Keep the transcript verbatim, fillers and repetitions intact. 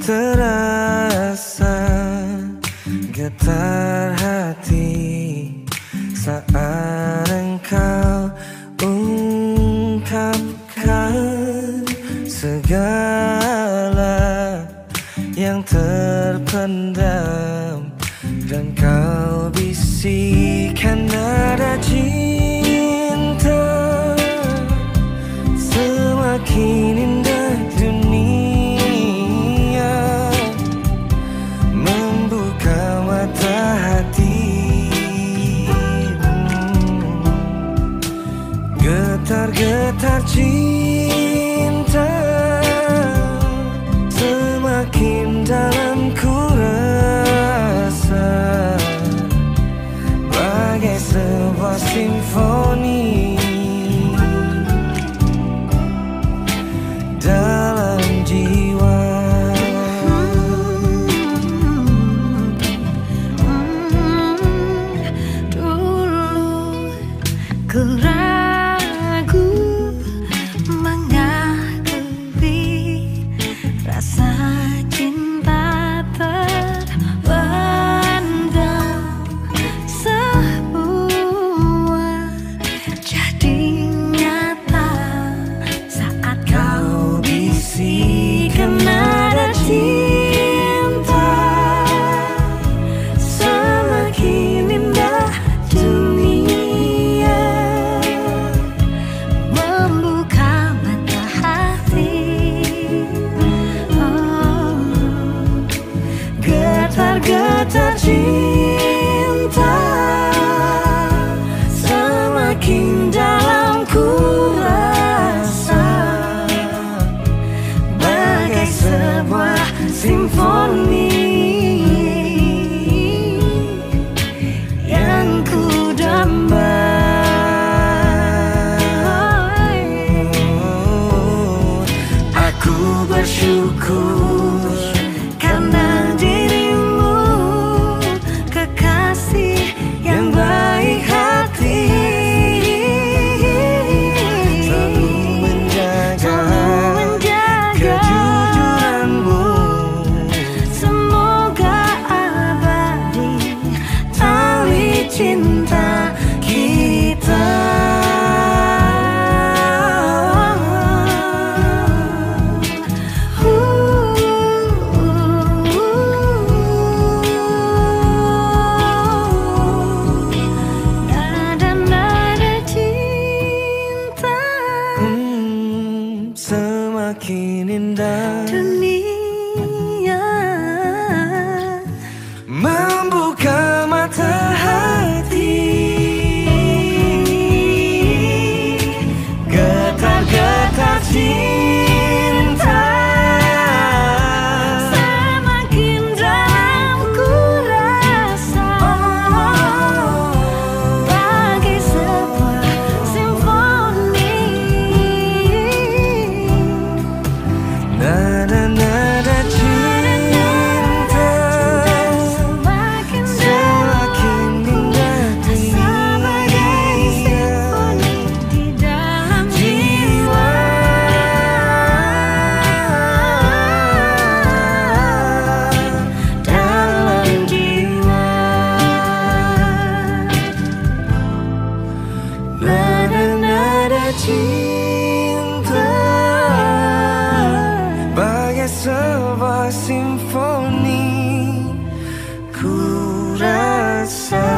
Terasa getar hati saat engkau ungkapkan segala yang terpendam, dan kau bisikan nada cinta. Semakin indah dunia membuka mata hati. Getar-getar cinta semakin dalam ku rasa, bagai sebuah simfoni dalam jiwa. Dulu ku ragu mengakui rasa cinta terpendam, semua jadi nyata saat kau bisikan nada cinta. Semakin indah dunia membuka mata hati. Oh, getar-getar cinta semakin dalam ku rasa, bagai sebuah simfoni yang ku damba. Aku bersyukur Karena dirimu kekasih yang baik hati, selalu menjaga selalu menjaga kejujuranmu. semoga abadi tali cinta kita. Nada-nada cinta Hmm, semakin indah dunia membuka mata hati. Getar-getar cinta semakin dalam ku rasa, bagai sebuah simfoni. nada-nada cinta Semakin semakin indah sebagai dunia simfoni di dalam jiwa. dalam jiwa. Nada-nada cinta bagai sebuah simfoni ku rasa.